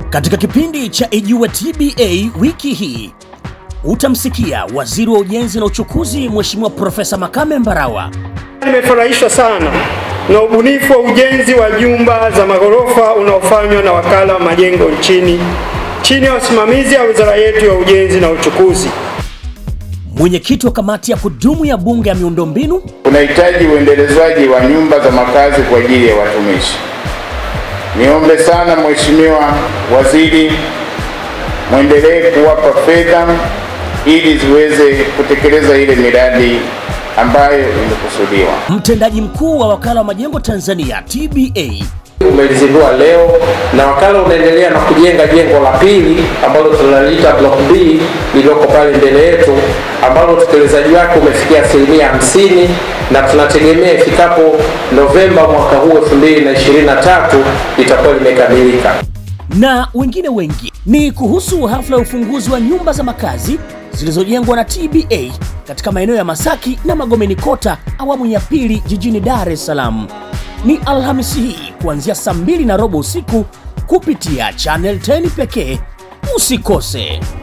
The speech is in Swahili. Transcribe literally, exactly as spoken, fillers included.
Katika kipindi cha Ijue T B A wiki hii, utamsikia Waziri wa Ujenzi na Uchukuzi Mheshimiwa Profesa Makame Mbarawa. Nimefurahishwa sana na ubunifu wa ujenzi wa nyumba za magorofa unaofanywa na Wakala wa Majengo nchini chini ya usimamizi wa Wizara yetu ya Ujenzi na Uchukuzi. Mwenyekiti wa kamati ya kudumu ya Bunge ya miundombinu, unahitaji uendelezwaji wa nyumba za makazi kwa ajili ya watumishi. Niombe sana Mheshimiwa Waziri, muendelee kuwapa fedha ili ziweze kutekeleza ile miradi ambayo imekusudiwa. Mtendaji mkuu wa Wakala wa Majengo Tanzania T B A umelizindua leo, na wakala unaendelea na kujenga jengo la pili ambalo tunaliita block B lililoko pale mbele yetu, ambalo utekelezaji wake umefikia asilimia hamsini na tunategemea ifikapo Novemba mwaka huu elfu mbili na ishirini na tatu litakuwa limekamilika. Na wengine wengi ni kuhusu hafla ya ufunguzi wa nyumba za makazi zilizojengwa na T B A katika maeneo ya Masaki na Magomeni Kota awamu ya pili jijini Dar es Salaam. Ni Alhamisi hii kuanzia saa mbili na robo usiku kupitia channel ten pekee. Usikose.